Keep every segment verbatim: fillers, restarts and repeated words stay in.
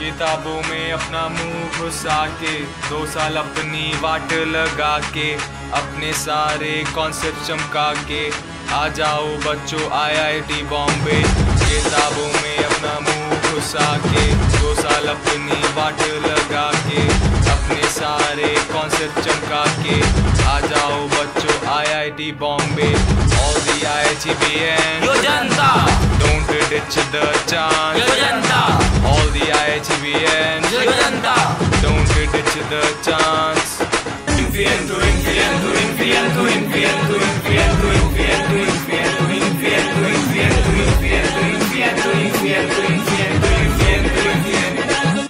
किताबों में अपना मुंह घुसा के दो साल अपनी वाट लगा के अपने सारे कॉन्सेप्ट चमका के आ जाओ बच्चों आई आई टी बॉम्बे। किताबों में अपना मुंह घुसा के दो साल अपनी वाट लगा के अपने सारे कॉन्सेप्ट चमका के आ जाओ बच्चों I I T Bombay. All the I I T B N yo जनता, don't ditch the chance. Yo Janata, All the I I T B N yo जनता, don't ditch the chance. infiendo, infiendo, infiendo, infiendo, infiendo, infiendo, infiendo, infiendo, infiendo, infiendo, infiendo, infiendo, infiendo, infiendo, infiendo।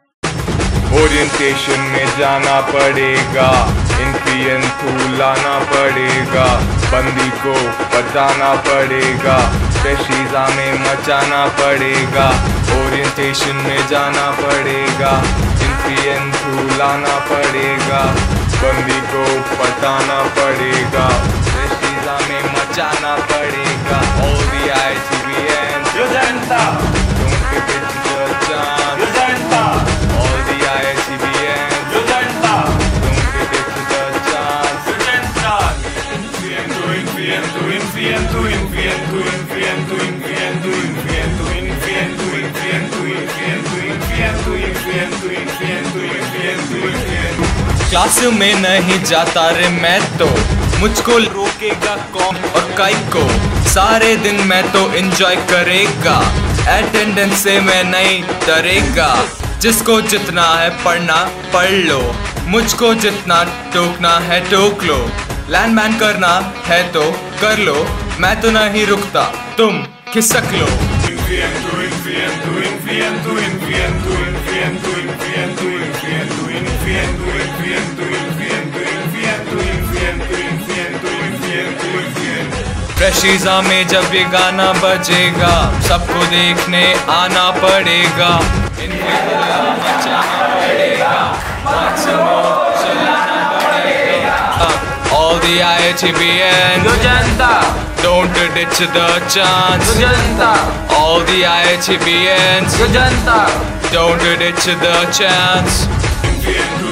Orientation में जाना पड़ेगा, इन्फियंथू लाना पड़ेगा, बंदी को बताना पड़ेगा, फ्रेशीज़ा में मचाना पड़ेगा। ओरिएंटेशन में जाना पड़ेगा, इन्फियंथू लाना पड़ेगा, बंदी को बताना पड़ेगा, फ्रेशीज़ा में मचाना पड़ेगा। All the I I T B N yo जनता, don't give it the chance. Yo Janata, All the I I T B N yo जनता, don't give it the chance. Yo Janata. Infiendo, infiendo, infiendo, infiendo, infiendo, infiendo, infiendo, infiendo, infiendo, infiendo, infiendo, infiendo, infiendo, infiendo, infiendo। Class में नहीं जाता रे मैं तो, मुझको रोकेगा कौन और काई को। सारे दिन मैं तो एंजॉय करेगा, अटेंडेंस से मैं नहीं डरेगा। जिसको जितना है पढ़ना पढ़ लो, मुझको जितना टोकना है टोक लो। लैंडमैन करना है तो कर लो, मैं तो नहीं रुकता तुम खिसक लो। Infiendo, infiendo, infiendo, infiendo, infiendo, infiendo, infiendo, infiendo, infiendo, infiendo, infiendo, infiendo, infiendo, infiendo, infiendo। फ्रेशीज़ा में जब ये गाना बजेगा, सबको देखने आना पड़ेगा, इन्हें मचाना पड़ेगा, once more चलाना पड़ेगा। All the I I T B N yo जनता, don't ditch the chance. Yo Janata, All the I I T B Ns यो जनता। don't ditch the chance. Infiendo,